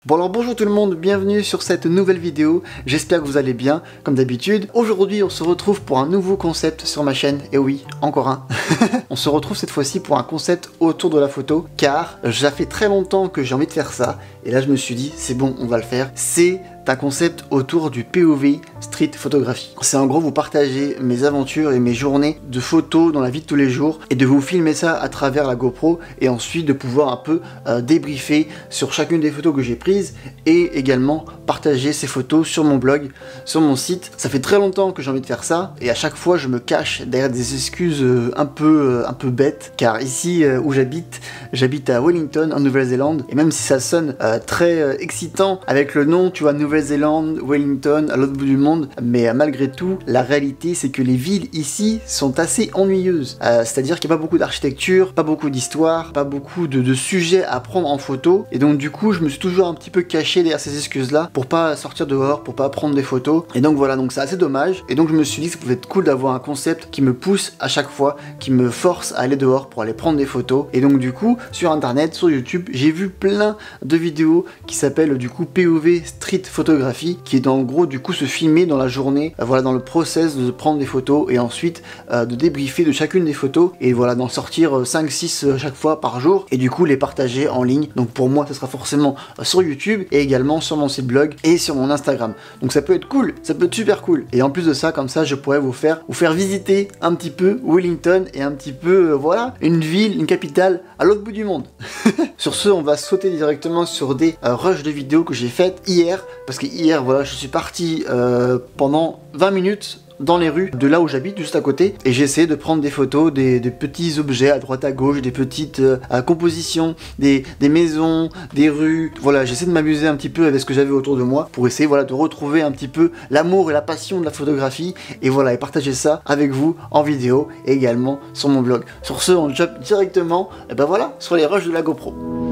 Bon alors bonjour tout le monde, bienvenue sur cette nouvelle vidéo, j'espère que vous allez bien, comme d'habitude. Aujourd'hui on se retrouve pour un nouveau concept sur ma chaîne, et oui, encore un. On se retrouve cette fois-ci pour un concept autour de la photo, car ça fait très longtemps que j'ai envie de faire ça, et là je me suis dit, c'est bon, on va le faire. C'est un concept autour du POV street photographie. C'est en gros vous partager mes aventures et mes journées de photos dans la vie de tous les jours et de vous filmer ça à travers la GoPro et ensuite de pouvoir un peu débriefer sur chacune des photos que j'ai prises et également partager ces photos sur mon blog, sur mon site. Ça fait très longtemps que j'ai envie de faire ça et à chaque fois je me cache derrière des excuses un peu bêtes, car ici où j'habite à Wellington en Nouvelle-Zélande, et même si ça sonne très excitant avec le nom, tu vois, Nouvelle-Zélande, Wellington, à l'autre bout du monde, mais malgré tout, la réalité c'est que les villes ici sont assez ennuyeuses. C'est-à-dire qu'il n'y a pas beaucoup d'architecture, pas beaucoup d'histoire, pas beaucoup de sujets à prendre en photo, et donc du coup je me suis toujours un petit peu caché derrière ces excuses-là pour pas sortir dehors, pour pas prendre des photos, et donc voilà, donc c'est assez dommage, et donc je me suis dit que ça pouvait être cool d'avoir un concept qui me pousse à chaque fois, qui me force à aller dehors pour aller prendre des photos, et donc du coup, sur internet, sur YouTube, j'ai vu plein de vidéos qui s'appellent du coup POV Street Photographie, qui est en gros du coup se filmer dans la journée, voilà, dans le process de prendre des photos et ensuite de débriefer de chacune des photos et voilà, d'en sortir 5-6 chaque fois par jour et du coup les partager en ligne. Donc pour moi, ce sera forcément sur YouTube et également sur mon site blog et sur mon Instagram. Donc ça peut être cool, ça peut être super cool. Et en plus de ça, comme ça, je pourrais vous faire visiter un petit peu Wellington et un petit peu, voilà, une ville, une capitale à l'autre bout du monde. Sur ce, on va sauter directement sur des rushs de vidéos que j'ai faites hier, parce que hier, voilà, je suis parti pendant 20 minutes dans les rues de là où j'habite, juste à côté, et j'ai essayé de prendre des photos des petits objets à droite à gauche, des petites compositions, des maisons, des rues. Voilà, j'essaie de m'amuser un petit peu avec ce que j'avais autour de moi pour essayer, voilà, de retrouver un petit peu l'amour et la passion de la photographie et voilà, et partager ça avec vous en vidéo et également sur mon blog. Sur ce, on jump directement, et ben voilà, sur les rushs de la GoPro.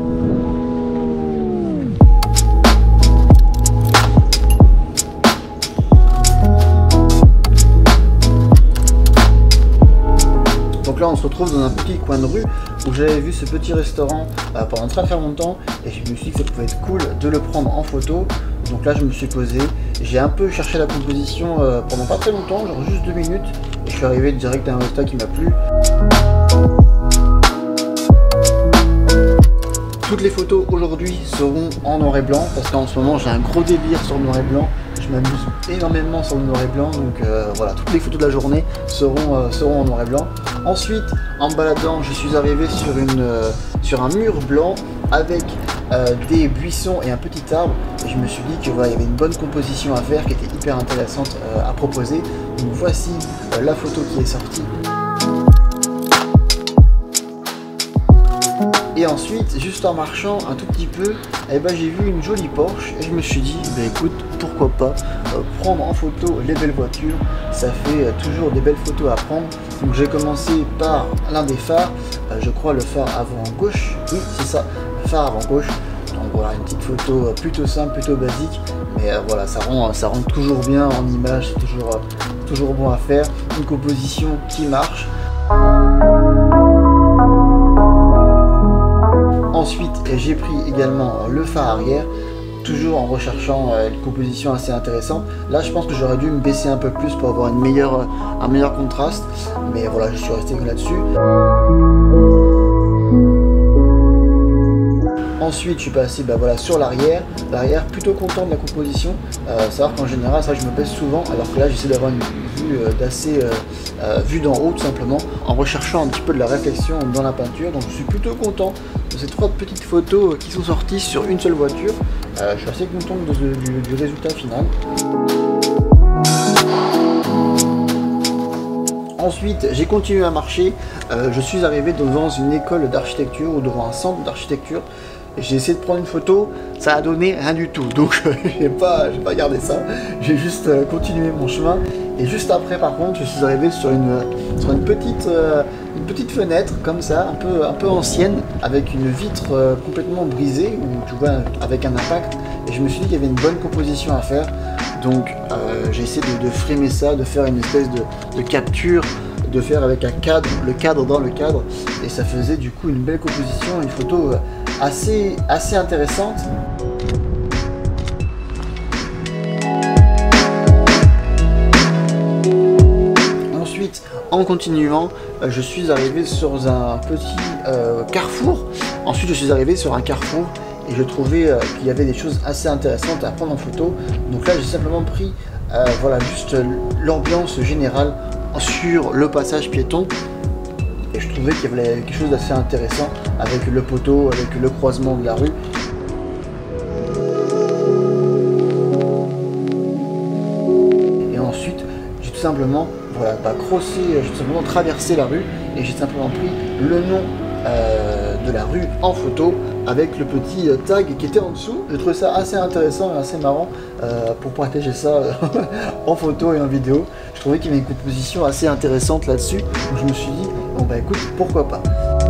Donc là on se retrouve dans un petit coin de rue où j'avais vu ce petit restaurant pendant très longtemps et je me suis dit que ça pouvait être cool de le prendre en photo. Donc là je me suis posé, j'ai un peu cherché la composition pendant pas très longtemps, genre juste 2 minutes, et je suis arrivé direct à un résultat qui m'a plu. Toutes les photos aujourd'hui seront en noir et blanc parce qu'en ce moment j'ai un gros délire sur le noir et blanc. Je m'amuse énormément sur le noir et blanc, donc voilà, toutes les photos de la journée seront en noir et blanc. Ensuite, en me baladant, je suis arrivé sur un mur blanc avec des buissons et un petit arbre. Et je me suis dit que voilà, il y avait une bonne composition à faire qui était hyper intéressante à proposer. Donc voici la photo qui est sortie. Et ensuite, juste en marchant un tout petit peu, eh ben, j'ai vu une jolie Porsche et je me suis dit, bah, écoute, pourquoi pas prendre en photo les belles voitures, ça fait toujours des belles photos à prendre. Donc j'ai commencé par l'un des phares, je crois le phare avant gauche, oui c'est ça, le phare avant gauche. Donc voilà, une petite photo plutôt simple, plutôt basique, mais voilà, ça rend toujours bien en image, c'est toujours bon à faire, une composition qui marche. Ensuite, j'ai pris également le phare arrière, toujours en recherchant une composition assez intéressante. Là, je pense que j'aurais dû me baisser un peu plus pour avoir un meilleur contraste, mais voilà, je suis resté là-dessus. Ensuite, je suis passé voilà, sur l'arrière. L'arrière, plutôt content de la composition. Savoir qu'en général, ça je me baisse souvent, alors que là, j'essaie d'avoir une vue vue d'en haut, tout simplement, en recherchant un petit peu de la réflexion dans la peinture. Donc, je suis plutôt content de ces 3 petites photos qui sont sorties sur une seule voiture. Je suis assez content du résultat final. Ensuite, j'ai continué à marcher. Je suis arrivé devant une école d'architecture ou devant un centre d'architecture. J'ai essayé de prendre une photo, ça a donné rien du tout, donc j'ai pas gardé ça, j'ai juste continué mon chemin. Et juste après, par contre, je suis arrivé sur une petite fenêtre comme ça, un peu ancienne, avec une vitre complètement brisée, où tu vois, avec un impact. Et je me suis dit qu'il y avait une bonne composition à faire, donc j'ai essayé de framer ça, de faire une espèce de capture, de faire avec un cadre, le cadre dans le cadre, et ça faisait du coup une belle composition, une photo assez intéressante. en continuant, je suis arrivé sur un petit carrefour. Ensuite, je suis arrivé sur un carrefour et je trouvais qu'il y avait des choses assez intéressantes à prendre en photo. Donc là, j'ai simplement pris voilà, juste l'ambiance générale sur le passage piéton. Et je trouvais qu'il y avait quelque chose d'assez intéressant avec le poteau, avec le croisement de la rue. Et ensuite, j'ai tout simplement voilà, j'ai tout simplement traversé la rue et j'ai simplement pris le nom de la rue en photo avec le petit tag qui était en dessous. J'ai trouvé ça assez intéressant et assez marrant pour partager ça en photo et en vidéo. Je trouvais qu'il y avait une composition assez intéressante là-dessus, donc je me suis dit bon bah écoute, pourquoi pas.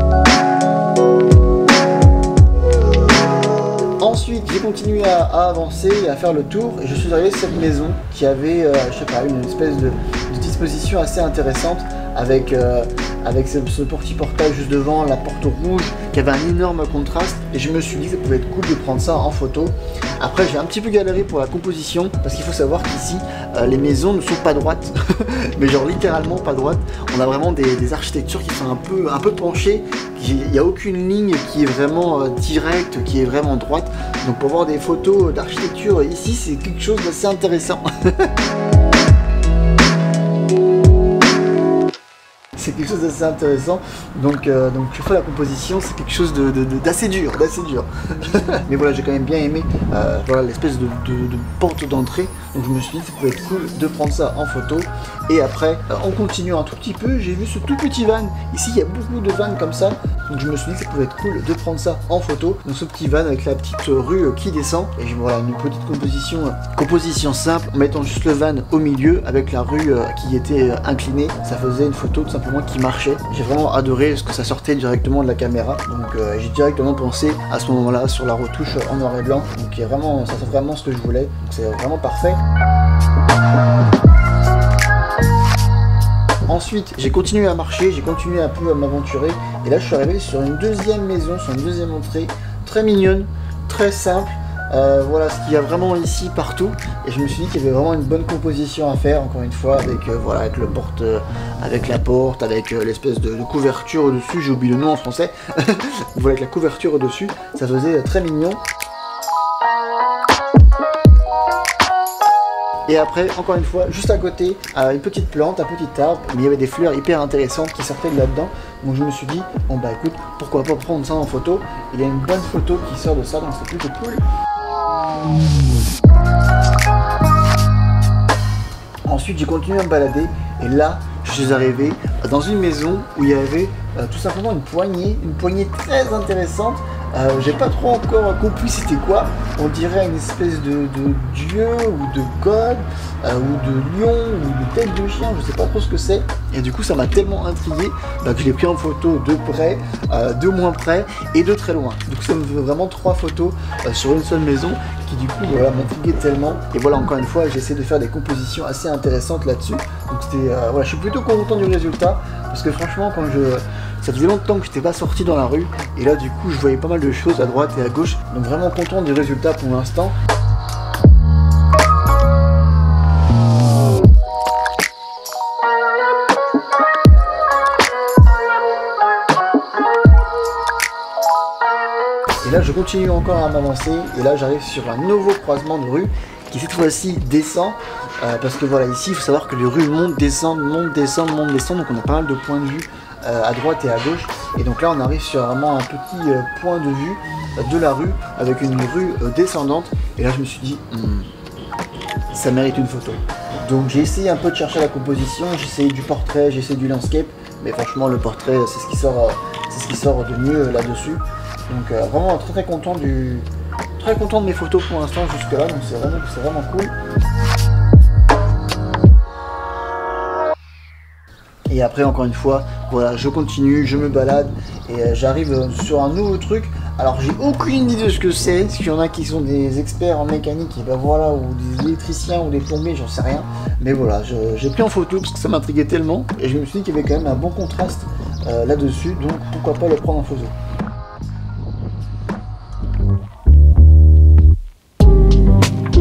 Ensuite, j'ai continué à avancer et à faire le tour et je suis arrivé à cette maison qui avait, je sais pas, une espèce de disposition assez intéressante avec ce petit portail juste devant, la porte rouge qui avait un énorme contraste et je me suis dit que ça pouvait être cool de prendre ça en photo. Après, j'ai un petit peu galéré pour la composition parce qu'il faut savoir qu'ici les maisons ne sont pas droites mais genre littéralement pas droites. On a vraiment des architectures qui sont un peu penchées. Il n'y a aucune ligne qui est vraiment directe, qui est vraiment droite. Donc pour voir des photos d'architecture ici, c'est quelque chose d'assez intéressant. C'est quelque chose d'assez intéressant, donc je fais la composition, c'est quelque chose d'assez dur, mais voilà, j'ai quand même bien aimé voilà, l'espèce de porte d'entrée, donc je me suis dit que ça pouvait être cool de prendre ça en photo. Et après, en continuant un tout petit peu, j'ai vu ce tout petit van, ici il y a beaucoup de vannes comme ça, donc je me suis dit que ça pouvait être cool de prendre ça en photo, donc ce petit van avec la petite rue qui descend, et voilà une petite composition simple, en mettant juste le van au milieu, avec la rue qui était inclinée, ça faisait une photo tout simplement qui marchait. J'ai vraiment adoré ce que ça sortait directement de la caméra, donc j'ai directement pensé à ce moment-là sur la retouche en noir et blanc, donc ça fait vraiment ce que je voulais, donc c'est vraiment parfait. Ensuite, j'ai continué à marcher, j'ai continué un peu à m'aventurer, et là je suis arrivé sur une deuxième maison, sur une deuxième entrée, très mignonne, très simple. Voilà ce qu'il y a vraiment ici partout, et je me suis dit qu'il y avait vraiment une bonne composition à faire, encore une fois, avec voilà, avec la porte, avec l'espèce de couverture au-dessus, j'ai oublié le nom en français. Voilà, avec la couverture au-dessus, ça faisait très mignon. Et après, encore une fois, juste à côté, une petite plante, un petit arbre, mais il y avait des fleurs hyper intéressantes qui sortaient de là-dedans. Donc je me suis dit, bon bah écoute, pourquoi pas prendre ça en photo. Il y a une bonne photo qui sort de ça, donc c'est plutôt cool. Ensuite, j'ai continué à me balader, et là, je suis arrivé dans une maison où il y avait tout simplement une poignée très intéressante. J'ai pas trop encore compris c'était quoi. On dirait une espèce de dieu ou de god ou de lion ou de tête de chien, je sais pas trop ce que c'est. Et du coup ça m'a tellement intrigué que je l'ai pris en photo de près, de moins près et de très loin. Donc ça me fait vraiment 3 photos sur une seule maison qui du coup voilà, m'intriguait tellement. Et voilà, encore une fois, j'essaie de faire des compositions assez intéressantes là-dessus. Donc c'était voilà, je suis plutôt content du résultat parce que franchement ça faisait longtemps que je n'étais pas sorti dans la rue et là du coup je voyais pas mal de choses à droite et à gauche, donc vraiment content du résultat pour l'instant. Et là je continue encore à m'avancer et là j'arrive sur un nouveau croisement de rue qui cette fois-ci descend. Parce que voilà, ici il faut savoir que les rues montent, descendent, donc on a pas mal de points de vue à droite et à gauche, et donc là on arrive sur vraiment un petit point de vue de la rue avec une rue descendante, et là je me suis dit ça mérite une photo. Donc j'ai essayé un peu de chercher la composition, j'ai essayé du portrait, j'ai essayé du landscape, mais franchement le portrait c'est ce qui sort de mieux là-dessus. Donc vraiment très content de mes photos pour l'instant jusque là, donc c'est vraiment cool. Et après, encore une fois, voilà, je continue, je me balade et j'arrive sur un nouveau truc. Alors, j'ai aucune idée de ce que c'est. S'il y en a qui sont des experts en mécanique, et ben voilà, ou des électriciens ou des plombiers, j'en sais rien. Mais voilà, j'ai pris en photo parce que ça m'intriguait tellement. Et je me suis dit qu'il y avait quand même un bon contraste là-dessus. Donc, pourquoi pas le prendre en photo.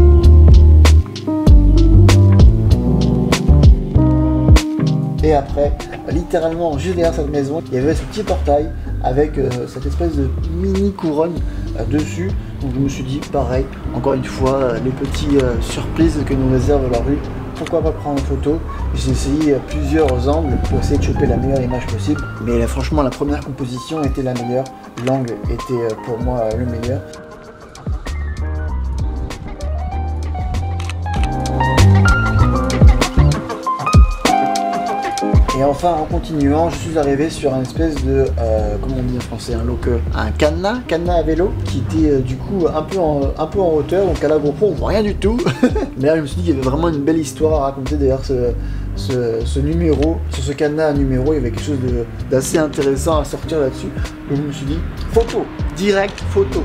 Et après, après, littéralement juste derrière cette maison, il y avait ce petit portail avec cette espèce de mini couronne dessus. Donc je me suis dit pareil, encore une fois, les petites surprises que nous réserve la rue, pourquoi pas prendre une photo. J'ai essayé plusieurs angles pour essayer de choper la meilleure image possible, mais là, franchement la première composition était la meilleure, l'angle était pour moi le meilleur. Et enfin, en continuant, je suis arrivé sur un espèce de, comment on dit en français, un cadenas à vélo, qui était du coup un peu en hauteur, donc à la GoPro on voit rien du tout. Mais là je me suis dit qu'il y avait vraiment une belle histoire à raconter derrière ce numéro, sur ce cadenas à numéro, il y avait quelque chose d'assez intéressant à sortir là-dessus. Donc je me suis dit, photo, direct photo.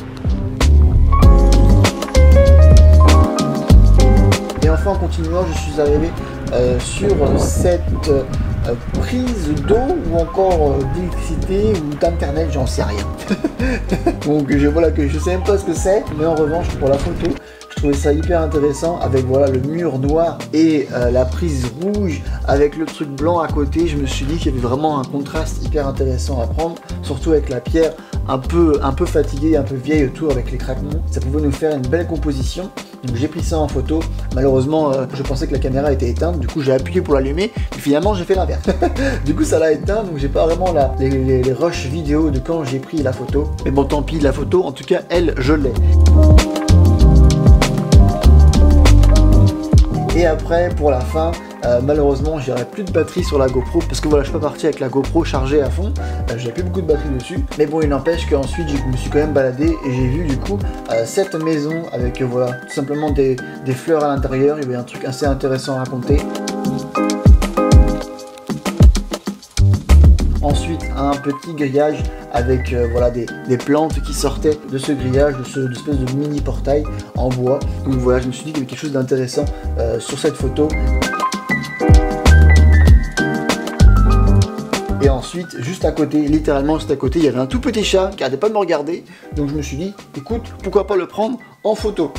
Et enfin en continuant, je suis arrivé sur cette prise d'eau ou encore d'électricité ou d'internet, j'en sais rien. Donc voilà, que je sais même pas ce que c'est, mais en revanche pour la photo, je trouvais ça hyper intéressant avec voilà le mur noir et la prise rouge avec le truc blanc à côté. Je me suis dit qu'il y avait vraiment un contraste hyper intéressant à prendre, surtout avec la pierre un peu fatiguée, un peu vieille autour avec les craquements. Ça pouvait nous faire une belle composition. Donc j'ai pris ça en photo. Malheureusement je pensais que la caméra était éteinte, du coup j'ai appuyé pour l'allumer, mais finalement j'ai fait l'inverse. Du coup ça l'a éteint, donc j'ai pas vraiment les rushs vidéo de quand j'ai pris la photo. Mais bon tant pis, la photo en tout cas elle je l'ai. Et après pour la fin, malheureusement j'aurai plus de batterie sur la GoPro parce que voilà, je suis pas parti avec la GoPro chargée à fond, j'avais plus beaucoup de batterie dessus, mais bon il n'empêche qu'ensuite je me suis quand même baladé et j'ai vu du coup cette maison avec voilà tout simplement des fleurs à l'intérieur. Il y avait un truc assez intéressant à raconter. Ensuite un petit grillage avec voilà des plantes qui sortaient de ce grillage, de cette espèce de mini portail en bois. Donc voilà, je me suis dit qu'il y avait quelque chose d'intéressant sur cette photo. Et ensuite, juste à côté, littéralement juste à côté, il y avait un tout petit chat qui n'arrêtait pas de me regarder. Donc je me suis dit, écoute, pourquoi pas le prendre en photo.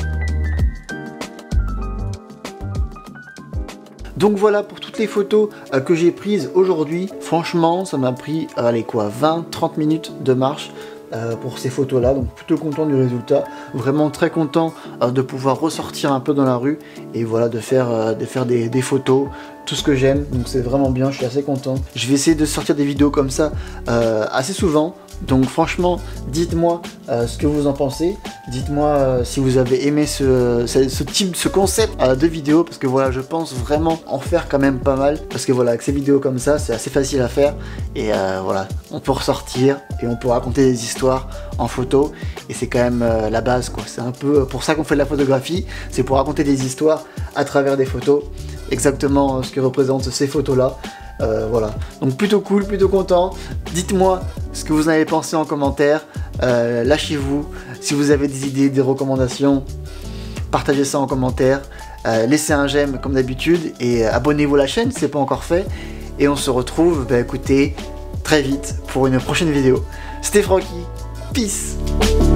Donc voilà pour toutes les photos que j'ai prises aujourd'hui. Franchement, ça m'a pris, allez quoi, 20-30 minutes de marche pour ces photos là, donc plutôt content du résultat, vraiment très content de pouvoir ressortir un peu dans la rue et voilà de faire des photos, tout ce que j'aime, donc c'est vraiment bien, je suis assez content. Je vais essayer de sortir des vidéos comme ça assez souvent. Donc franchement, dites-moi ce que vous en pensez. Dites-moi si vous avez aimé ce concept de vidéo, parce que voilà, je pense vraiment en faire quand même pas mal, parce que voilà, avec ces vidéos comme ça, c'est assez facile à faire et voilà, on peut ressortir et on peut raconter des histoires en photo et c'est quand même la base quoi. C'est un peu pour ça qu'on fait de la photographie, c'est pour raconter des histoires à travers des photos, exactement ce que représentent ces photos là. Voilà, donc plutôt cool, plutôt content. Dites-moi ce que vous en avez pensé en commentaire, lâchez-vous, si vous avez des idées, des recommandations, partagez ça en commentaire, laissez un j'aime comme d'habitude et abonnez-vous à la chaîne si ce n'est pas encore fait. Et on se retrouve, bah écoutez, très vite pour une prochaine vidéo. C'était Francky, peace.